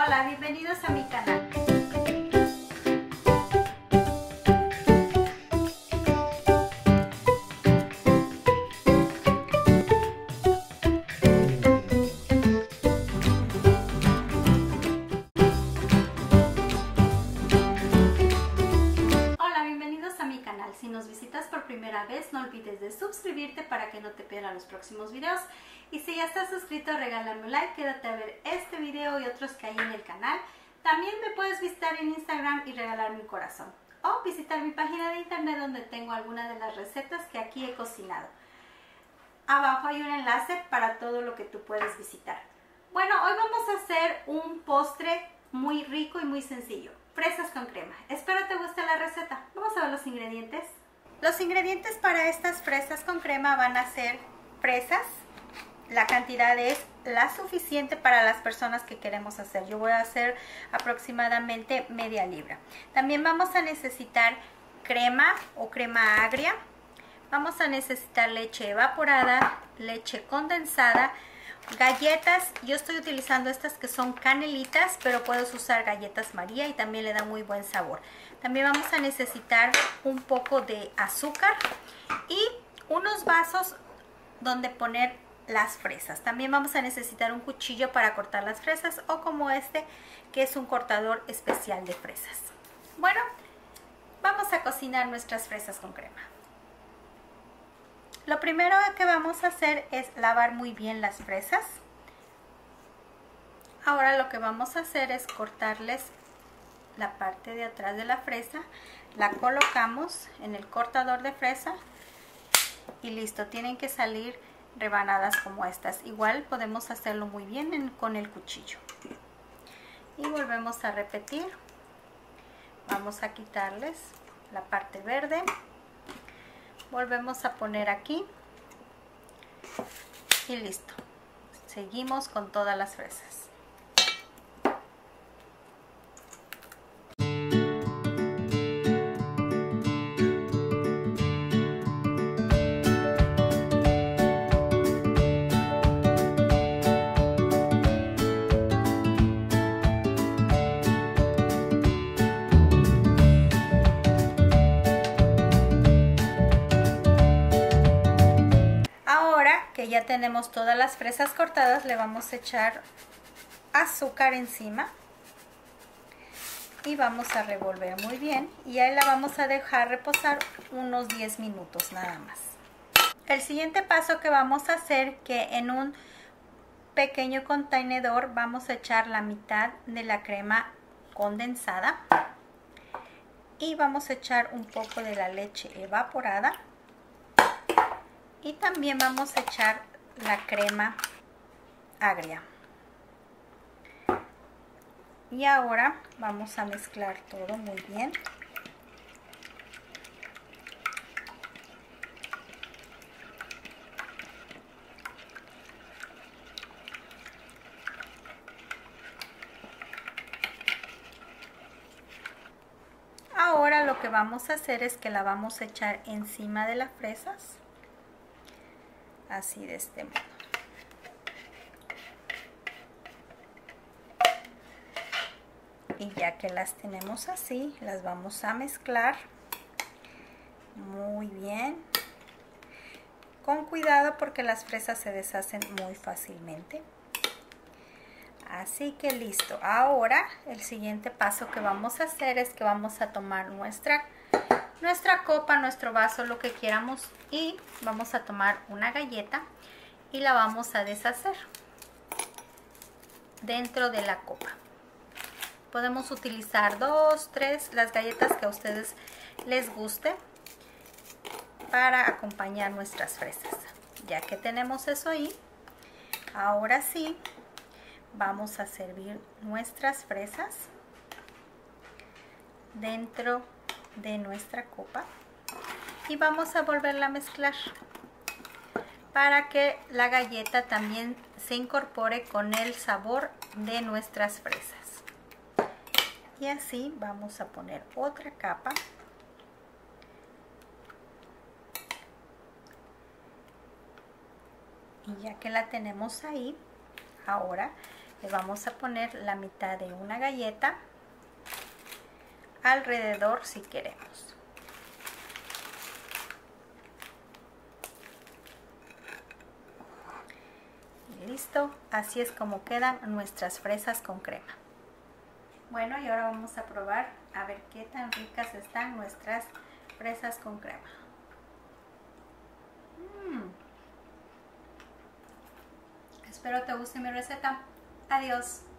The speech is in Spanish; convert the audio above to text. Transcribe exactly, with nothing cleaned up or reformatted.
Hola, bienvenidos a mi canal. Hola, bienvenidos a mi canal. Si nos visitas por primera vez, no olvides de suscribirte para que no te pierdas los próximos videos. Y si ya estás suscrito, regálame un like, quédate a ver este video y otros que hay en el canal. También me puedes visitar en Instagram y regalarme un corazón. O visitar mi página de internet donde tengo algunas de las recetas que aquí he cocinado. Abajo hay un enlace para todo lo que tú puedes visitar. Bueno, hoy vamos a hacer un postre muy rico y muy sencillo. Fresas con crema. Espero te guste la receta. Vamos a ver los ingredientes. Los ingredientes para estas fresas con crema van a ser fresas. La cantidad es la suficiente para las personas que queremos hacer. Yo voy a hacer aproximadamente media libra. También vamos a necesitar crema o crema agria. Vamos a necesitar leche evaporada, leche condensada, galletas. Yo estoy utilizando estas que son canelitas, pero puedes usar galletas María y también le da muy buen sabor. También vamos a necesitar un poco de azúcar y unos vasos donde poner las fresas. También vamos a necesitar un cuchillo para cortar las fresas o como este que es un cortador especial de fresas. Bueno, vamos a cocinar nuestras fresas con crema. Lo primero que vamos a hacer es lavar muy bien las fresas. Ahora lo que vamos a hacer es cortarles la parte de atrás de la fresa. La colocamos en el cortador de fresa y listo, tienen que salir rebanadas como estas. Igual podemos hacerlo muy bien en, con el cuchillo. Y volvemos a repetir. Vamos a quitarles la parte verde. Volvemos a poner aquí. Y listo. Seguimos con todas las fresas. Que ya tenemos todas las fresas cortadas, le vamos a echar azúcar encima y vamos a revolver muy bien y ahí la vamos a dejar reposar unos diez minutos nada más. El siguiente paso que vamos a hacer, que en un pequeño contenedor vamos a echar la mitad de la crema condensada y vamos a echar un poco de la leche evaporada. Y también vamos a echar la crema agria. Y ahora vamos a mezclar todo muy bien. Ahora lo que vamos a hacer es que la vamos a echar encima de las fresas. Así de este modo. Y ya que las tenemos así, las vamos a mezclar muy bien. Con cuidado porque las fresas se deshacen muy fácilmente. Así que listo. Ahora el siguiente paso que vamos a hacer es que vamos a tomar nuestra nuestra copa, nuestro vaso, lo que queramos, y vamos a tomar una galleta y la vamos a deshacer dentro de la copa. Podemos utilizar dos, tres, las galletas que a ustedes les guste para acompañar nuestras fresas. Ya que tenemos eso ahí, ahora sí vamos a servir nuestras fresas dentro de nuestra copa y vamos a volverla a mezclar para que la galleta también se incorpore con el sabor de nuestras fresas. Y así vamos a poner otra capa y ya que la tenemos ahí, ahora Le vamos a poner la mitad de una galleta alrededor si queremos. Listo, así es como quedan nuestras fresas con crema. Bueno, y ahora vamos a probar a ver qué tan ricas están nuestras fresas con crema. Mm. Espero te guste mi receta. Adiós.